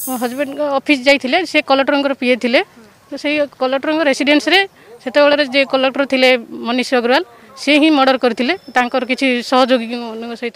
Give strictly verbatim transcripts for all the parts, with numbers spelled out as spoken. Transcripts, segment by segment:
Husband office जाइए से collector पीए थे तो से कलेक्टर रेसिडेंस रे सेते जे कलेक्टर थे मनीष अग्रवाल से ही मर्डर करते किसी सहयोगी सहित।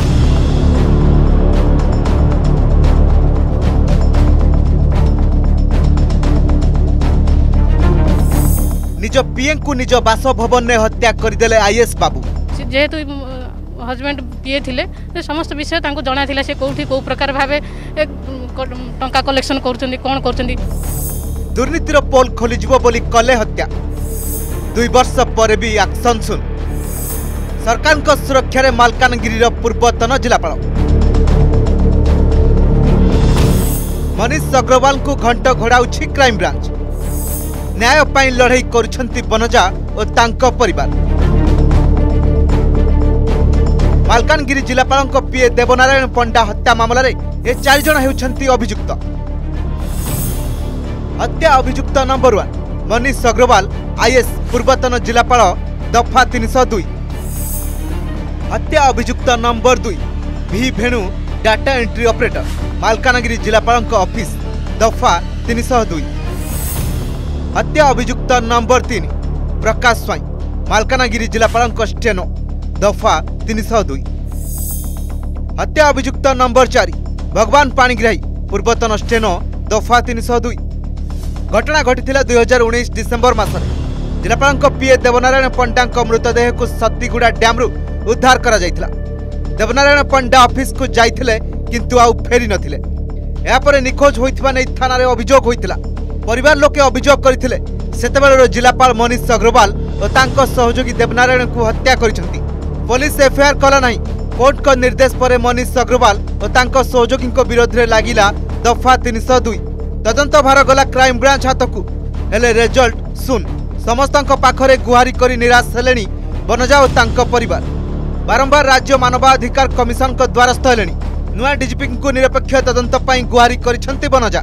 निज पीए को निज बासभवन में हत्या करदेले आईएएस बाबू। जेहेतु हजबैंड पीए थे समस्त विषय जना था से कौटी कौ प्रकार भाव टंका कलेक्शन कर कौन कर दुर्नीतिर पोल खोलीजिव बोली कले हत्या। दुई वर्ष पर भी एक्शन सुन सरकार को सुरक्षा रे मालकानगिरी पूर्वतन जिलापाल मनीष अग्रवाल को घंट घोड़ाउछि क्राइम ब्रांच। न्याय पाई लड़ाई करुछंती बनजा और तांको परिवार। मालकानगिरी जिलापाल पीए देवनारायण पंडा हत्या मामला रे ए चार जण हेउछंती अभियुक्त। हत्या अभियुक्त number one Manish Agrawal IAS पूर्वतन जिलापाल दफा तीन सौ दुई। हत्या अभियुक्त नंबर दुई भी भेणु डाटा एंट्री ऑपरेटर मालकानगिरी जिलापाल ऑफिस दफा तीन सौ दुई। हत्या अभियुक्त नंबर तीन प्रकाश स्वाई मालकानगिरी जिलापाल स्टेनो दफा तीन सौ दुई। हत्या अभियुक्त नंबर चार भगवान पाणिग्राही पूर्वतन स्टेनो दफा तीन सौ दुई। घटना घटी दुई हजार उन्नीस डिसेम्बर मासरे जिलापाल पीए देवनारायण पंडा मृतदेह को सतीगुड़ा डैम्रु उद्धार करा जायतिला। देवनारायण पंडा ऑफिस को जाइथिले किंतु आउ फेरी नथिले। यापर निखोज होइथिबा नै थाना रे अभियोग होइतिला। परिवार लोके अभियोग करथिले सेतेबेलर जिलापाल मनीष अग्रवाल और तांको सहयोगी देवनारायण को हत्या करिसंती। पुलिस एफआईआर कला नहीं। कोर्ट को निर्देश पर मनीष अग्रवाल और तांको सहयोगी को विरोध रे लागिला दफा तीन सौ दुई। तदंत भार गला क्राइम ब्रांच हाथ को हेले रिजल्ट सुन समस्तों पाखरे गुहारी करी निराश हेलेनी बनजा और तांको परिवार। बारंबार राज्य मानवाधिकार कमिशन को द्वारस्थ हेलेनी। नुआ डीजीपी को निरपेक्ष तदंत पाई गुहारी करिसंती बनजा।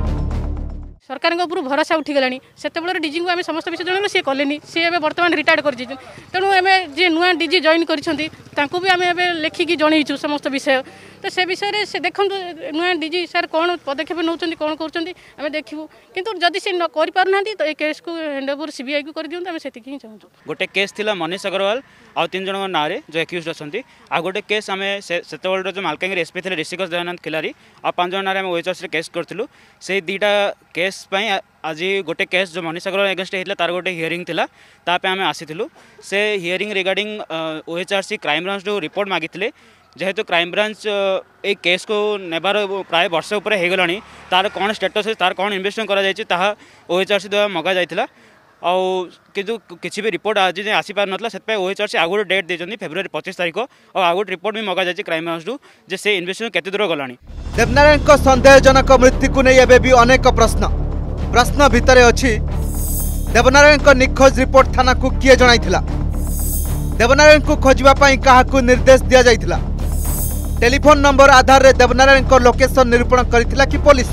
सरकार उपर भरोसा उठीगला से डीजी को आम समस्त विषय जनल सी कले सी बर्तमान रिटायर्ड कर तेणु आम जी नुआ डीजी जॉइन कर लिखिकी जनईचु समस्त विषय तो से विषय से देखो नुआ डीजी सर कौन पदक्षेप नौ कौन कर देखू किंतु जदि से करना तो ये केस को हैंड ओवर सीबीआई को कर दिखाँ आम से चाहूँ। गोटे केस थिला मनीष अग्रवाल आउ तीन जन ना जो एक्यूज अच्छी आ गोटे केस आम से जो मालकानगिरी एसपी थे ऋषिकेश दयानंद खिलारी आ पांच जन ना ओएचआरसी केस करूँ से दुईटा केस आज गोटे केस जो मनीष अग्रवाल एगेंस्ट होता तार गोटे हियरिंग थिला तापे आम आसीलु से hearing regarding OHRC crime branch जो रिपोर्ट मागिले जेहेतु क्राइम ब्रांच ए केस को नेबार प्राय वर्ष उपर हो गलानी तार कौन स्टेटस है तार कौन इन्वेस्टिगेशन करा ओएचआरसी द्वारा मगा जाइथिला किंतु किसी भी रिपोर्ट आज जाए आसी पार नथला से ओएचआरसी आगु गोटे डेट देछन्ती फेब्रुआरी पच्चीस तारीख और आगु रिपोर्ट भी मगा जाइछि क्राइम ब्रांच जे से इन्वेस्टिगेशन केते दूर गलानी। देवनारायण को संदेहजनक मृत्यु को नहीं एबे भी अनेक प्रश्न प्रश्न भितर अच्छी देवनारायण को निखोज रिपोर्ट थाना को किए जणाइथिला। देवनारायण को खोजिबा पई काहाकू निर्देश दिया जाइथिला। टेलीफोन नंबर आधार रे देवनारायण को लोकेशन निरूपण करिथिला कि पुलिस।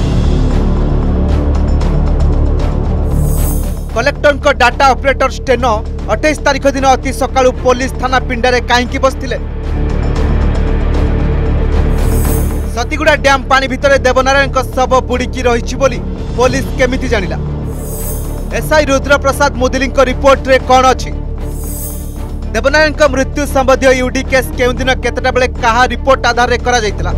कलेक्टर को डाटा ऑपरेटर स्टेनो अट्ठाईस तारीख दिन अति सकाळु पुलिस थाना पिंडारे काहींकी बसथिले। सतीगुड़ा डैम पानी भितर देवनारायण को शव बुड़ीकी रही बोली पुलिस केमिति जानिला। एसआई रुद्र प्रसाद मुदली रिपोर्ट रे कौन अच्छी देवनारायण को मृत्यु संबंधी यूडी केस केउ दिन केतटा बेले कहा रिपोर्ट आधार रे करा जाइतिला।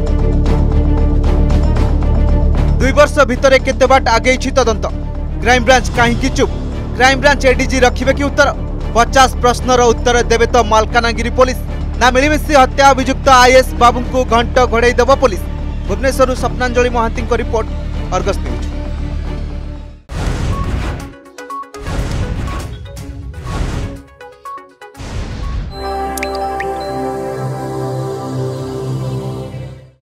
दुई वर्ष भितर केते बाट आगे तदंत क्राइम ब्रांच कहीं चुप क्राइम ब्रांच एडीजी रखिबे कि उत्तर पचास प्रश्नर उत्तर देवे तो मालकानगिरी पुलिस ना मिलमिशी हत्या अभियुक्त आईएएस बाबू को घंट घोड़े देव police. Bhubaneswar Swapnanjali Mohanty report Argus news.